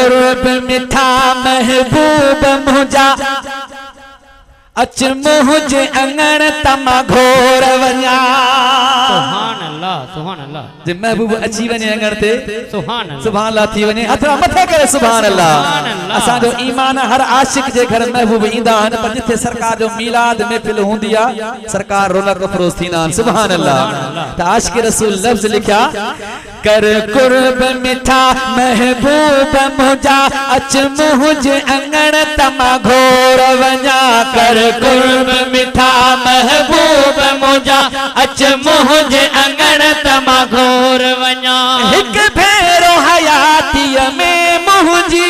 कुर्ब मिठा महबूब मुझा अच मुझे अंगण तमा घोर वञा। सुभान अल्लाह सुभान अल्लाह। जे महबूब अची वने अंगण ते सुभान अल्लाह सुभान अल्लाह थी वने हथरा मथे करे सुभान अल्लाह। असा जो ईमान हर आशिक जे घर महबूब इंदा हन पर जिथे सरकार जो मिलाद महफिल हुंदी आ सरकार रौनक अफरोज थींदा आहिनि सुभान अल्लाह। त आशिक रसूल लफ्ज़ लिखया कर कुर्ब मिठा महबूब मुझा अच मुझे अंगण तमा घोर वञा। कर कुर्ब मिठा महबूब मुझा अच मुझे अंगण तमा घोर वञा। हिक भेरो हयातीअ में मुंहिंजी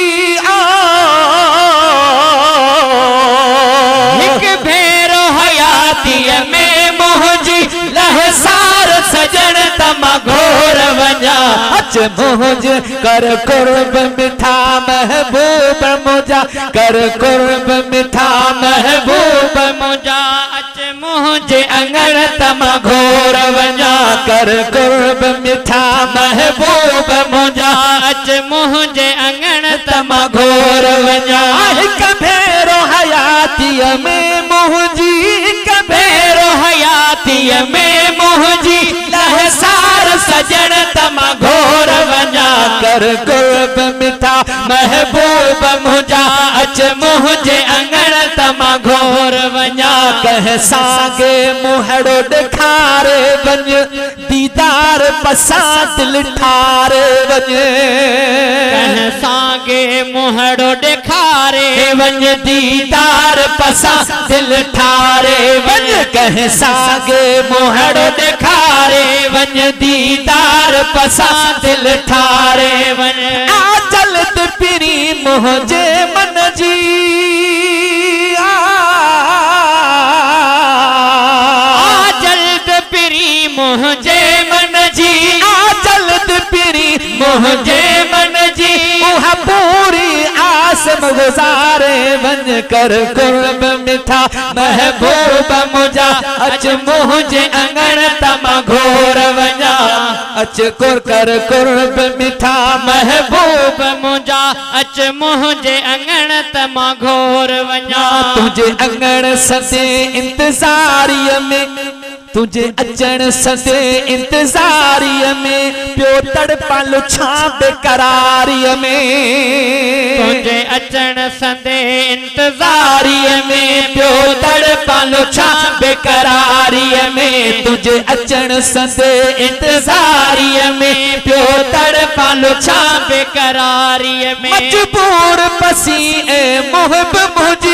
हिक भेरो हयातीअ में मुंहिंजी लहसार सजण तमा घोर वञा। अच मुझे कर कुर्ब मिठा महबूब मुझा कर कुर्ब मिठा महबूब मुझा अच मुझे अंगण तमा घोर वञा। कर कुर्ब मिठा महबूब मुझा अच मुझे अंगण तमा घोर वञा। हिक भेरो हयातीअ में मुंहिंजी हिक भेरो हयातीअ में मुंहिंजी लहसार सजण तमा घोर वञा। कर कुर्ब मिठा महबूब मुझा अच मुझे अंगण तमा घोर वञा। कह सागे मुहड़ो ॾेखारे वञ दीदार पसां दिल ठारे वञ। कह सागे मुहड़ो ॾेखारे वञ दीदार पसां दिल ठारे वञ। कह सागे मुहड़ो ॾेखारे वञ दीदार पसां दिल ठारे वञ। आ जल्द पिरी मुंहिंजे मन जी आ जल्द पिरी मुंहिंजे मन जी आ जल्द पिरी मुंहिंजे मन जी उहा पूरी आस गुज़ारे वञ। कर कुर्ब मिठा महबूब मुझा अच मुझे अंगण तमा घोर वञा। अच कर कुर्ब मिठा महबूब मुझा अच मुझे अंगण तमा घोर वञा। तुझे अंगण सदे इंतज़ारीअ में तुझे अचण सदे इंतज़ारीअ में पियो तड़पालो छा बेकरारीअ में। तुझे अचण सदे इंतज़ारीअ में पियो तड़पालो छा बेकरारीअ में। तुझे अचण सदे इंतज़ारीअ में पियो तड़पालो छा बेकरारीअ में। मजबूर पसी ए मुहिब मुझी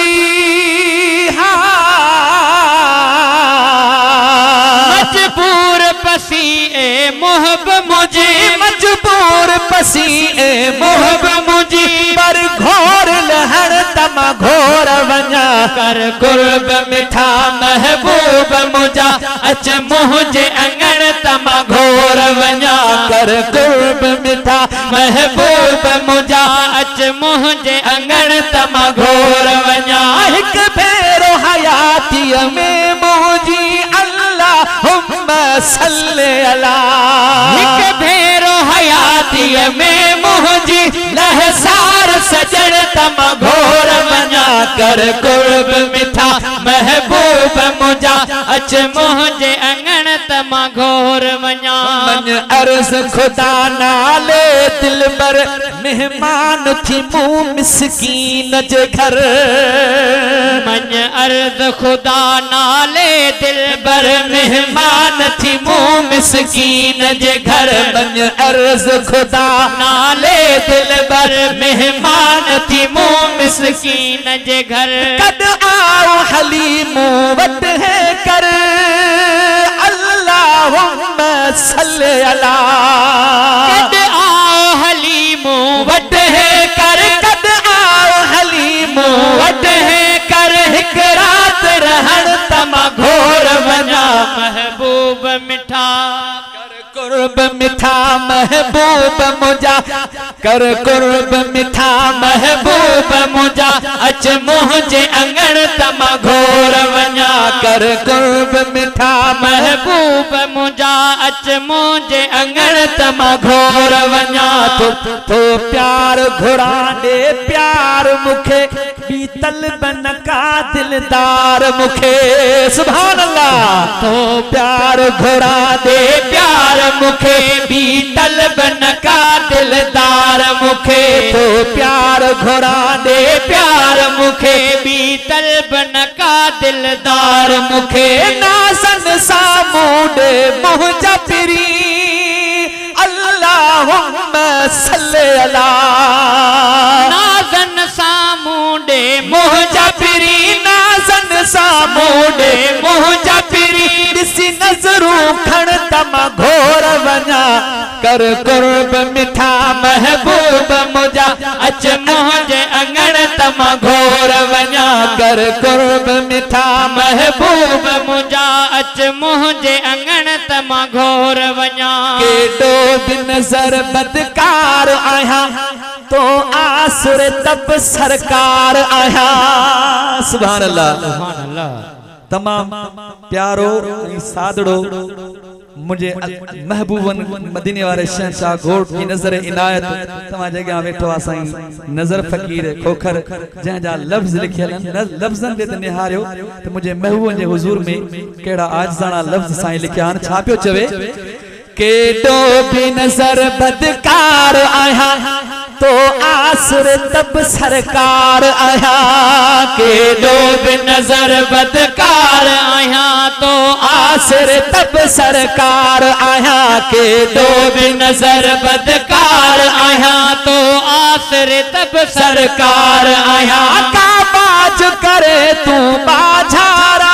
मजबूर पसी ए मुहिब मुझी मजबूर पसी ए मुहिब मुझी पर घोर लहण तमा घोर वञा। कर कुर्ब मिठा महबूब मुझा अच मुझे अंगण तमा घोर वञा। कर कुर्ब मिठा महबूब मुझा अच मुझे अंगण तमा घोर वञा। हिक भेरो हयातीअ में मुंहिंजी अल्लाहुम्मा सल्ली अला। हिक भेरो हयातीअ में मुंहिंजी लहसार सजण तमा घोर वञा। कर कुर्ब मिठा महबूब मुझा अच मुझे अंगण तमा घोर वञा। मन अर्ज़ खुदा नाले दिलबर मेहमान थी मूं मिस्कीन जे घर। मन अर्ज़ खुदा नाले दिलबर मेहमान थी मूं मिस्कीन जे घर। मन अर्ज़ खुदा नाले दिलबर मेहमान थी मूं मिस्कीन जे घर। कद आओ हलीमो वट है कर अल्लाहुम्मा सल्ली अला। कद आओ हलीमो वट है कर कद आओ हलीमो वट है कर। हिक रात रहण तमा घोर वञा। महबूब मिठा कर कुर्ब मिठा महबूब मुझा कर कुर्ब मिठा महबूब मुझा अच मुझे अंगण तमा घोर वञा कर कुर्ब मिठा महबूब मुझा अच मुझे अंगण तमा घोर वञा तो प्यार घुरा दे प्यार मुखे बीतल बन का दिलदार मुखे सुभान अल्लाह तो प्यार घुरा दे प्यार मुखे बीतल बन का दिलदार मुखे तो प्यार घुरा दे प्यार मुखे बीतल बन का दिलदार मुखे नासन सामूडे मुझा पिरी अल्लाहुम्मा सल्ले अला नाज़न सामूडे मुझा पिरी नाज़न सामूडे मुझा पिरी दिसी नजरूं खण तमा घोर वञा कर कुर्ब मिठा महबूब मुझा अच मुझे अंगण तमा घोर वञा कर कुर्ब मिठा महबूब मुझा अच मुझे अंगण तमा घोर वञा केडो दिन सर बदकार आया तो आसुर तब सरकार आया सुभान अल्लाह सुभान अल्लाह तमाम प्यारो सादड़ो मुझे महबूबन मदीने वाले शहंशाह घोट की नजर इनायत तमा जगह वेठो आसाई नजर फकीर खोखर जंहिंजा लफ्ज़ लिखियल लफ्ज़न दे त निहारियो तो मुझे महबूबन जे हुजूर में केड़ा आजदाना लफ्ज़ साईं लिखिया आहिनि छा पियो चवे केडो भी नजर बदकार आया तो आसुर तब सरकार आया केडो भी नजर बदकार आया तो आसुर तब सरकार आया केडो भी नजर बदकार आया तो आसर तब सरकार आया का बाज करे तू बाझारा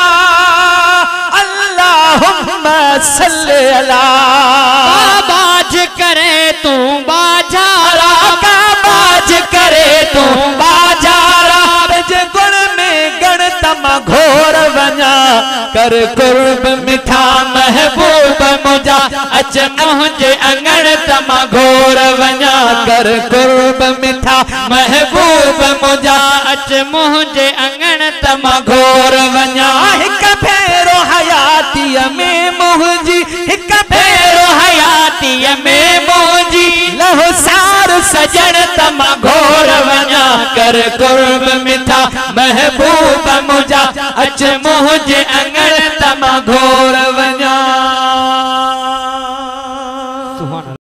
अल्लाहुम्मा सल्ले अला बाज करे तू बाजारा का बाज करे तू बाजारा जे गुण में गण तमा घोर वञा कर कुर्ब मिठा महबूब मुझा अच मुझे अंगण तमा घोर वञा कर कुर्ब मिठा महबूब मुझा अच मुझे अंगण तमा घोर वञा हिक भेरो हयातीअ में मुंहिंजी हिक भेरो हयातीअ में मुंहिंजी लहो सार सजण तमा घोर वञा कर कुर्ब मिठा महबूब मुझा अच मुझे अंगण तमा घोर